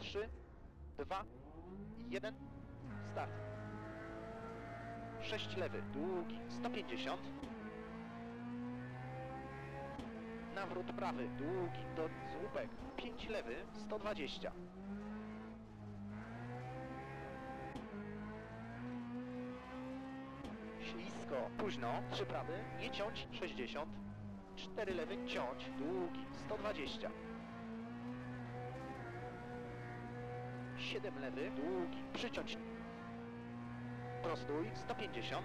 3, 2, 1, start. 6 lewy, długi, 150. Nawrót prawy, długi, do słupek, 5 lewy, 120. Ślisko, późno, 3 prawy, nie ciąć, 60. 4 lewy, ciąć, długi, 120. 7 lewy, długi, przyciąć. Prostuj, 150.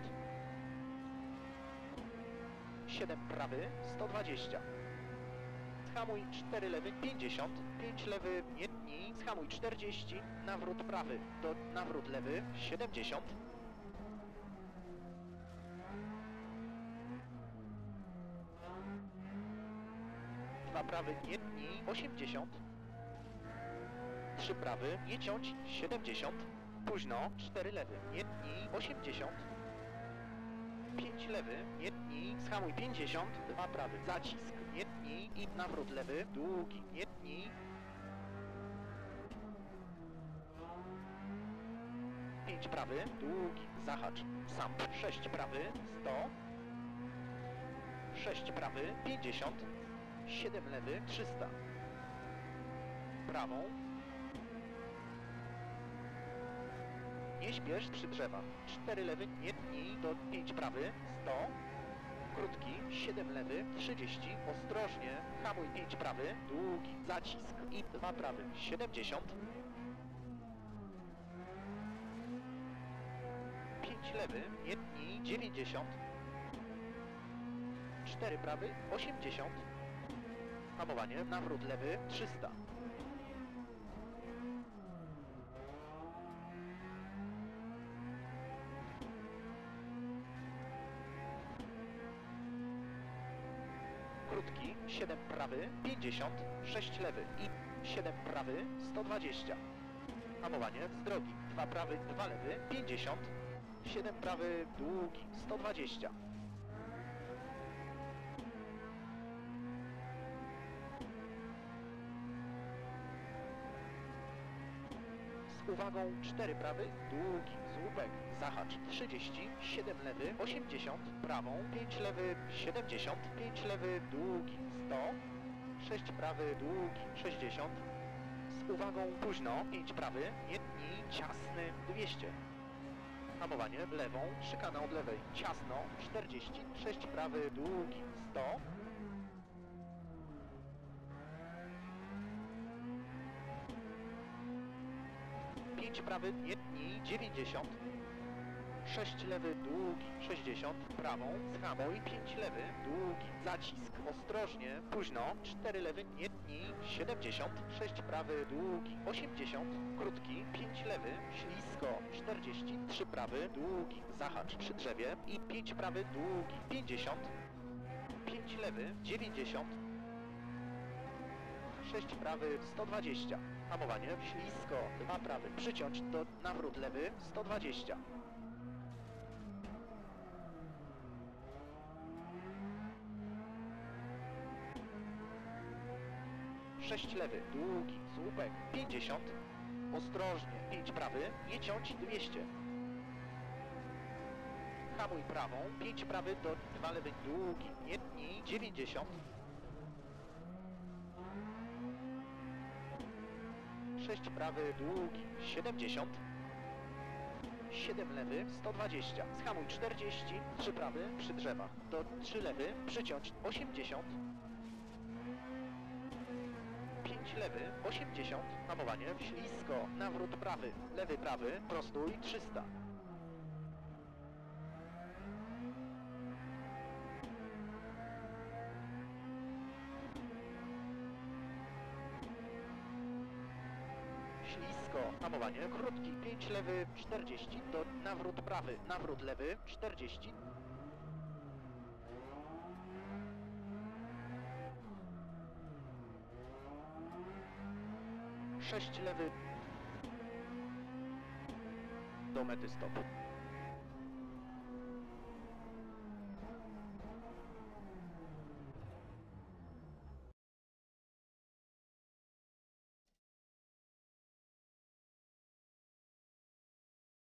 7 prawy, 120. Schamuj 4 lewy, 50. 5 lewy, nie tnij. Schamuj 40. Nawrót prawy do nawrót lewy, 70. Dwa prawy, nie tnij, 80. 3 prawy, nie ciąć, 70. Późno, 4 lewy, nie tnij, 80. 5 lewy, nie tnij, schamuj 50, 2 prawy, zacisk, nie tnij i nawrót lewy, długi, nie tnij. 5 prawy, długi, zahacz, sam, 6 prawy, 100. 6 prawy, 50. 7 lewy, 300. Prawą. Nie śpiesz przy drzewach. 4 lewy, nie tnij, do 5 prawy, 100. Krótki, 7 lewy, 30. Ostrożnie, hamuj 5 prawy, długi, zacisk i 2 prawy, 70. 5 lewy, nie tnij, 90. 4 prawy, 80. Hamowanie, nawrót lewy, 300. Krótki, 7 prawy, 50, 6 lewy i 7 prawy, 120. Hamowanie z drogi, 2 prawy, 2 lewy, 50, 7 prawy, długi, 120. Z uwagą 4 prawy, długi, słupek, zahacz, 30, 7 lewy, 80, prawą, 5 lewy, 70, 5 lewy, długi, 100, 6 prawy, długi, 60, z uwagą późno, 5 prawy, nie tnij, ciasny, 200. Hamowanie lewą, szykana od lewej, ciasno, 40, 6 prawy, długi, 100. 5 prawy, nie tnij, 90. 6 lewy, długi, 60. Prawą, schamuj, 5 lewy, długi, zacisk, ostrożnie, późno. 4 lewy, nie tnij, 70. 6 prawy, długi, 80. Krótki, 5 lewy, ślisko, 40. 3 prawy, długi, zahacz przy drzewie i 5 prawy, długi, 50. 5 lewy, 90. 6 prawy, 120. Hamowanie, ślisko, 2 prawy, przyciąć do nawrót lewy, 120. 6 lewy, długi, słupek, 50. Ostrożnie, 5 prawy, nie ciąć, 200. Hamuj prawą, 5 prawy do 2 lewy, długi, nie tnij, 90. 6 prawy, długi, 70. 7 lewy, 120. Schamuj 40, 3 prawy, przy drzewach. Do 3 lewy, przyciąć 80. 5 lewy, 80. Hamowanie, ślisko, nawrót prawy, lewy prawy, prostuj 300. Hamowanie, krótki, 5 lewy, 40, do nawrót prawy, nawrót lewy, 40. 6 lewy, do mety stop.